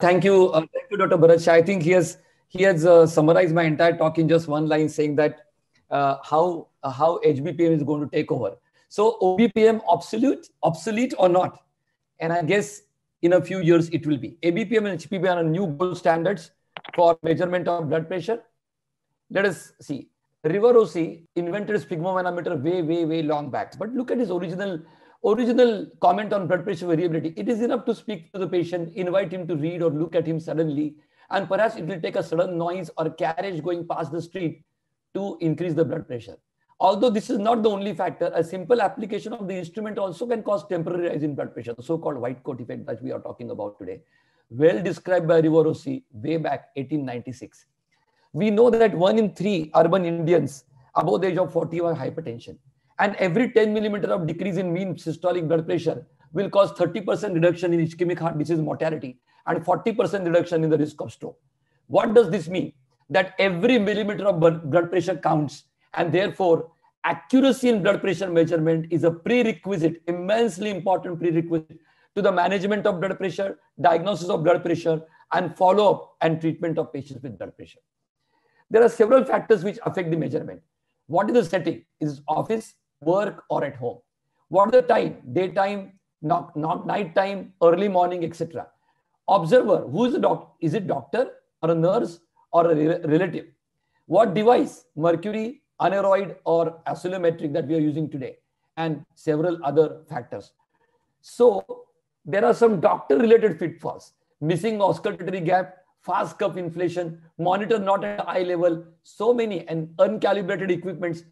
Thank you, Dr. Bharat Shah. I think he has summarized my entire talk in just one line, saying that how HBPM is going to take over. So OBPM obsolete or not? And I guess in a few years it will be. ABPM and HBPM are new gold standards for measurement of blood pressure. Let us see. Rivarossi invented sphygmomanometer way long back. But look at his original comment on blood pressure variability. It is enough to speak to the patient, invite him to read or look at him suddenly, and perhaps it will take a sudden noise or carriage going past the street to increase the blood pressure. Although this is not the only factor, a simple application of the instrument also can cause temporary rise in blood pressure, the so-called white coat effect that we are talking about today. Well described by Rivarossi way back 1896. We know that 1 in 3 urban Indians above the age of 40 have hypertension. And every 10 millimeter of decrease in mean systolic blood pressure will cause 30% reduction in ischemic heart disease mortality and 40% reduction in the risk of stroke. What does this mean? That every millimeter of blood pressure counts, and therefore accuracy in blood pressure measurement is a prerequisite, immensely important prerequisite to the management of blood pressure, diagnosis of blood pressure, and follow-up and treatment of patients with blood pressure. There are several factors which affect the measurement. What is the setting? Is it office, work, or at home? What is the time? Daytime, not night time, early morning, etc. Observer, who is the doctor? Is it doctor or a nurse or a relative? What device? Mercury, aneroid, or oscillometric that we are using today, and several other factors. So there are some doctor-related pitfalls: missing auscultatory gap, fast cuff inflation, monitor not at eye level, so many, and uncalibrated equipments.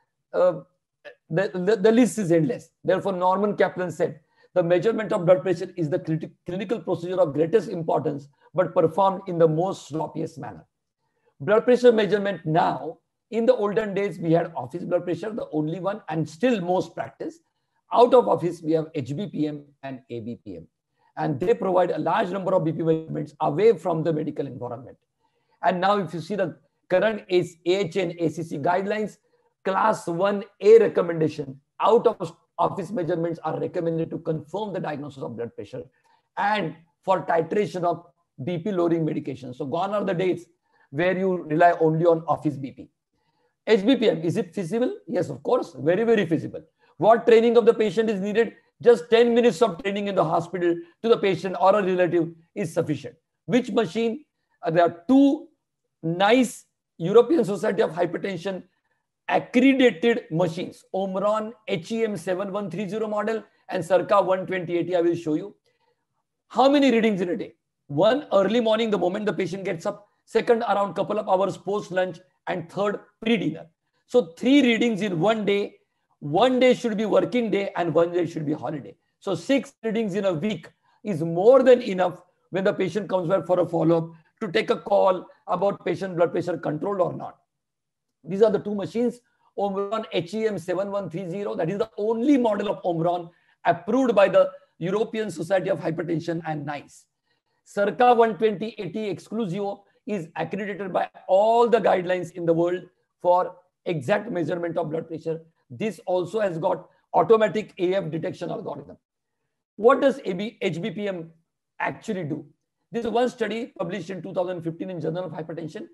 The list is endless. Therefore, Norman Kaplan said, the measurement of blood pressure is the clinical procedure of greatest importance, but performed in the most sloppiest manner. Blood pressure measurement now, in the olden days, we had office blood pressure, the only one, and still most practice. Out of office, we have HBPM and ABPM. And they provide a large number of BP measurements away from the medical environment. And now if you see the current AHA and ACC guidelines, class 1A recommendation, out of office measurements are recommended to confirm the diagnosis of blood pressure and for titration of BP lowering medication. So gone are the days where you rely only on office BP. HBPM, is it feasible? Yes, of course, very feasible. What training of the patient is needed? Just 10 minutes of training in the hospital to the patient or a relative is sufficient. Which machine? There are two nice European Society of Hypertension accredited machines, Omron HEM 7130 model and Circa 12080. I will show you. How many readings in a day? One, early morning, the moment the patient gets up. Second, around couple of hours post lunch. And third, pre-dinner. So 3 readings in one day. One day should be working day and one day should be holiday. So 6 readings in a week is more than enough when the patient comes back for a follow-up to take a call about patient blood pressure controlled or not. These are the 2 machines. Omron HEM 7130, that is the only model of Omron approved by the European Society of Hypertension and NICE. Circa 12080 Exclusio is accredited by all the guidelines in the world for exact measurement of blood pressure. This also has got automatic AF detection algorithm. What does HBPM actually do? This is one study published in 2015 in Journal of Hypertension.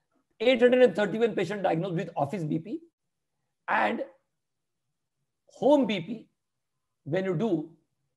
831 patients diagnosed with office BP and home BP. When you do,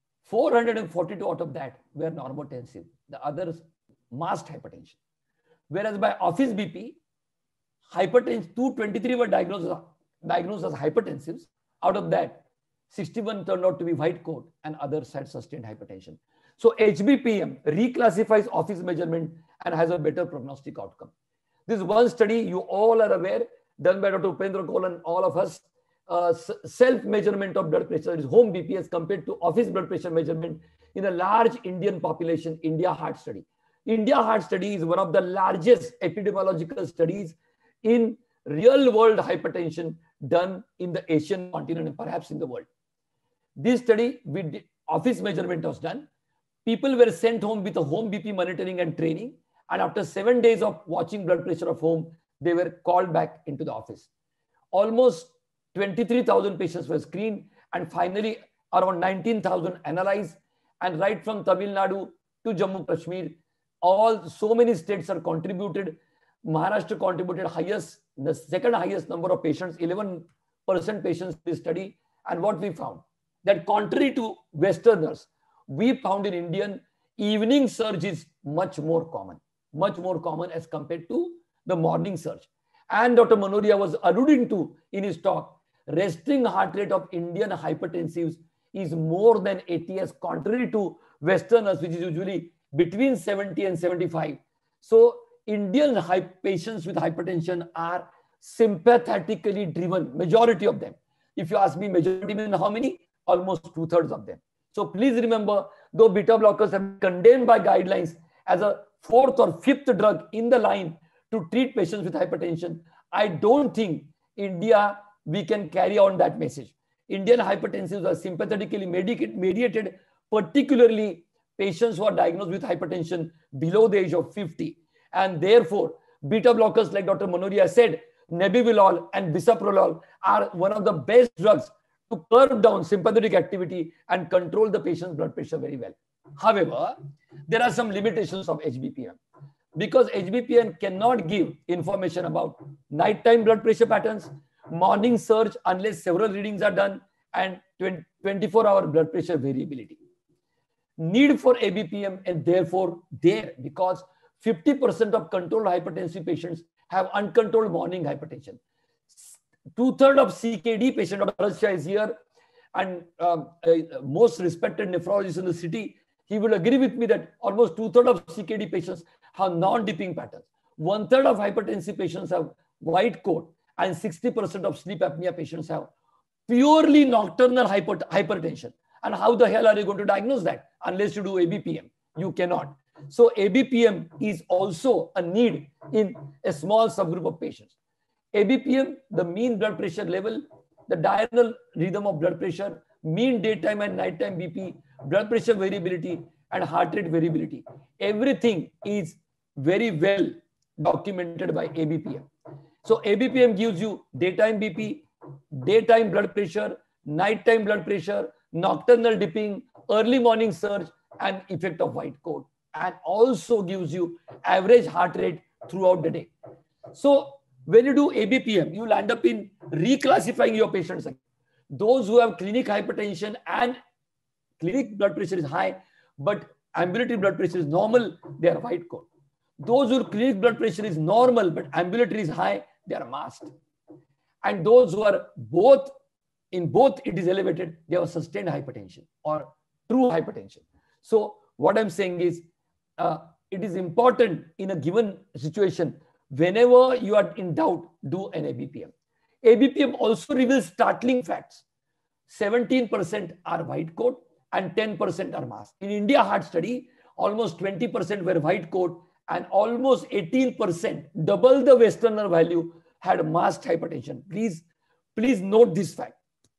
442 out of that were normotensive. The others masked hypertension. Whereas by office BP, hypertension 223 were diagnosed as hypertensives. Out of that, 61 turned out to be white coat and others had sustained hypertension. So HBPM reclassifies office measurement and has a better prognostic outcome. This one study you all are aware, done by Dr. Upendra Kaul and all of us, self-measurement of blood pressure is home BP as compared to office blood pressure measurement in a large Indian population, India Heart Study. India Heart Study is one of the largest epidemiological studies in real-world hypertension done in the Asian continent and perhaps in the world. This study with office measurement was done. People were sent home with a home BP monitoring and training, and after 7 days of watching blood pressure of home, they were called back into the office. Almost 23,000 patients were screened, and finally around 19,000 analyzed, and right from Tamil Nadu to Jammu Kashmir, so many states are contributed. Maharashtra contributed the second highest number of patients, 11% patients in this study. And what we found, that contrary to Westerners, we found in Indian, evening surge is much more common as compared to the morning surge. And Dr. Manoria was alluding to in his talk, resting heart rate of Indian hypertensives is more than 80 as contrary to Westerners, which is usually between 70 and 75. So Indian patients with hypertension are sympathetically driven, majority of them. If you ask me, majority means how many? Almost 2/3 of them. So please remember, though beta blockers have been condemned by guidelines as a 4th or 5th drug in the line to treat patients with hypertension, I don't think India, we can carry on that message. Indian hypertensives are sympathetically mediated, particularly patients who are diagnosed with hypertension below the age of 50. And therefore, beta blockers, like Dr. Manoria said, nebivolol and bisoprolol are one of the best drugs to curb down sympathetic activity and control the patient's blood pressure very well. However, there are some limitations of HBPM, because HBPM cannot give information about nighttime blood pressure patterns, morning surge unless several readings are done, and 24-hour blood pressure variability. Need for ABPM and therefore there, because 50% of controlled hypertensive patients have uncontrolled morning hypertension. 2/3 of CKD patients, Dr. Bharat Shah is here, and most respected nephrologist in the city, he will agree with me that almost 2/3 of CKD patients have non-dipping patterns. 1/3 of hypertensive patients have white coat, and 60% of sleep apnea patients have purely nocturnal hypertension. And how the hell are you going to diagnose that unless you do ABPM? You cannot. So ABPM is also a need in a small subgroup of patients. ABPM, the mean blood pressure level, the diurnal rhythm of blood pressure, mean daytime and nighttime BP, blood pressure variability, and heart rate variability. Everything is very well documented by ABPM. So ABPM gives you daytime BP, daytime blood pressure, nighttime blood pressure, nocturnal dipping, early morning surge, and effect of white coat, and also gives you average heart rate throughout the day. So when you do ABPM, you will end up in reclassifying your patients. Those who have clinic hypertension and clinic blood pressure is high, but ambulatory blood pressure is normal, they are white coat. Those whose clinic blood pressure is normal, but ambulatory is high, they are masked. And those who are both it is elevated, they have sustained hypertension or true hypertension. So what I'm saying is, it is important in a given situation, whenever you are in doubt, do an ABPM. ABPM also reveals startling facts. 17% are white coat and 10% are masked. In India Heart Study, almost 20% were white coat and almost 18%, double the Westerner value, had masked hypertension. Please note this fact.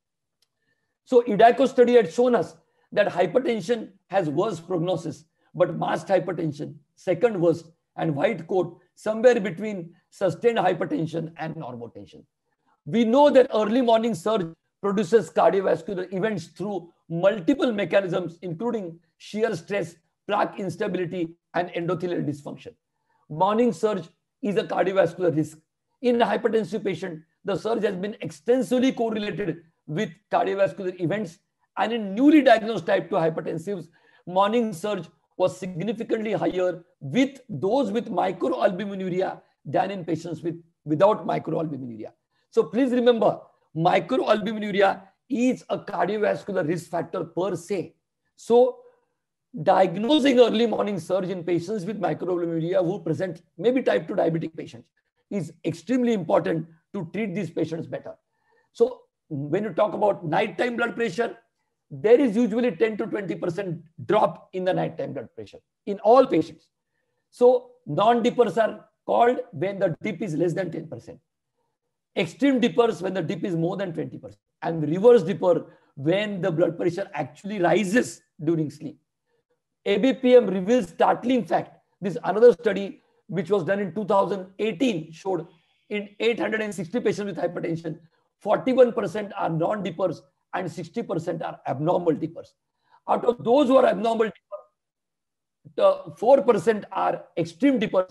So IDACO study had shown us that hypertension has worse prognosis, but masked hypertension, second worst, and white coat, somewhere between sustained hypertension and normotension. We know that early morning surge produces cardiovascular events through multiple mechanisms, including shear stress, plaque instability, and endothelial dysfunction. Morning surge is a cardiovascular risk. In a hypertensive patient, the surge has been extensively correlated with cardiovascular events, and in newly diagnosed type 2 hypertensives, morning surge was significantly higher with those with microalbuminuria than in patients without microalbuminuria. So please remember, microalbuminuria is a cardiovascular risk factor per se. So diagnosing early morning surge in patients with microalbuminuria who present maybe type 2 diabetic patients is extremely important to treat these patients better. So when you talk about nighttime blood pressure, there is usually 10 to 20% drop in the nighttime blood pressure in all patients. So non-dippers are called when the dip is less than 10%. Extreme dippers when the dip is more than 20%. And reverse dipper when the blood pressure actually rises during sleep. ABPM reveals startling fact. This another study which was done in 2018 showed in 860 patients with hypertension, 41% are non-dippers and 60% are abnormal dippers. Out of those who are abnormal dippers, 4% are extreme dippers,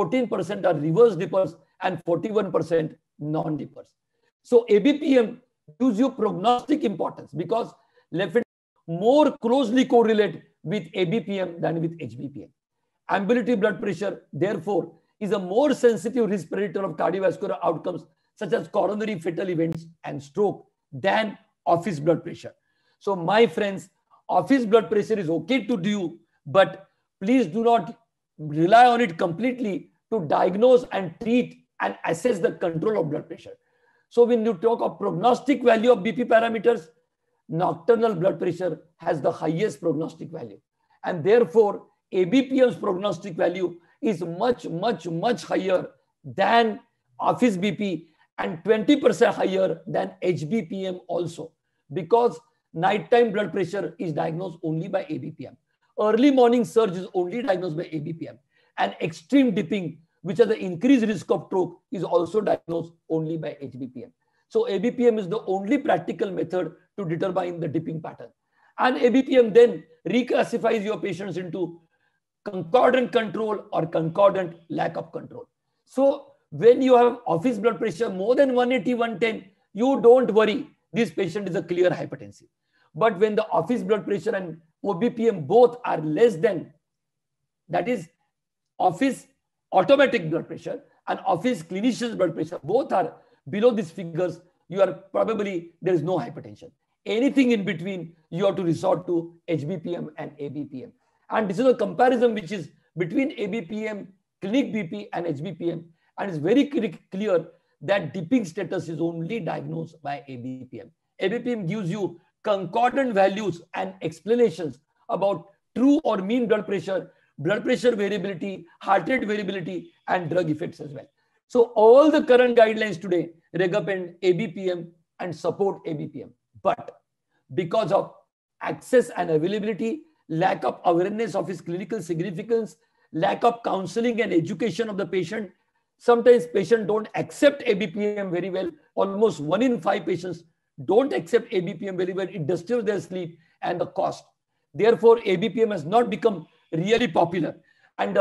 14% are reverse dippers, and 41% non-dippers. So ABPM gives you prognostic importance because left ventricle more closely correlate with ABPM than with HBPM. Ambulatory blood pressure, therefore, is a more sensitive risk predictor of cardiovascular outcomes such as coronary fatal events and stroke than office blood pressure. So my friends, office blood pressure is okay to do, but please do not rely on it completely to diagnose and treat and assess the control of blood pressure. So when you talk of prognostic value of BP parameters, nocturnal blood pressure has the highest prognostic value. And therefore, ABPM's prognostic value is much, much, much higher than office BP and 20% higher than HBPM also, because nighttime blood pressure is diagnosed only by ABPM. Early morning surge is only diagnosed by ABPM. And extreme dipping, which has the increased risk of stroke, is also diagnosed only by HBPM. So ABPM is the only practical method to determine the dipping pattern. And ABPM then reclassifies your patients into concordant control or concordant lack of control. So when you have office blood pressure more than 180, 110, you don't worry. This patient is a clear hypertensive. But when the office blood pressure and OBPM both are less than, that is office automatic blood pressure and office clinician's blood pressure, both are below these figures, you are probably, there is no hypertension. Anything in between, you have to resort to HBPM and ABPM. And this is a comparison which is between ABPM, clinic BP and HBPM. And it's very clear that dipping status is only diagnosed by ABPM. ABPM gives you concordant values and explanations about true or mean blood pressure variability, heart rate variability, and drug effects as well. So all the current guidelines today recommend ABPM and support ABPM. But because of access and availability, lack of awareness of its clinical significance, lack of counseling and education of the patient, sometimes patients don't accept ABPM very well. Almost 1 in 5 patients don't accept ABPM very well. It disturbs their sleep and the cost. Therefore, ABPM has not become really popular. And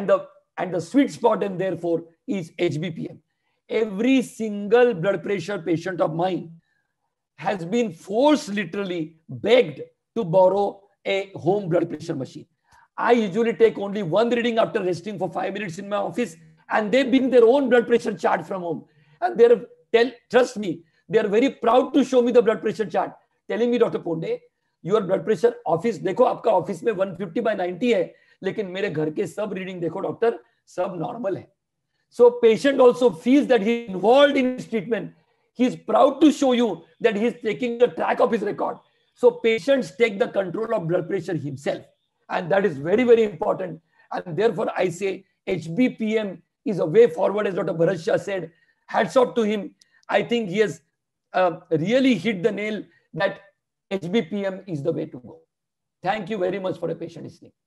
the sweet spot and therefore is HBPM. Every single blood pressure patient of mine has been forced, literally begged to borrow a home blood pressure machine. I usually take only one reading after resting for 5 minutes in my office, and they bring their own blood pressure chart from home. And trust me, they are very proud to show me the blood pressure chart, telling me, Dr. Ponde, your blood pressure office, देखो आपका office में 150/90 है, लेकिन मेरे घर के सब reading देखो डॉक्टर, सब नॉर्मल है. So patient also feels that he is involved in his treatment. He is proud to show you that he is taking the track of his record. So patients take the control of blood pressure himself. And that is very, very important. And therefore I say HBPM is a way forward, as Dr. Bharat Shah said. Hats off to him. I think he has really hit the nail that HBPM is the way to go. Thank you very much for your patient listening.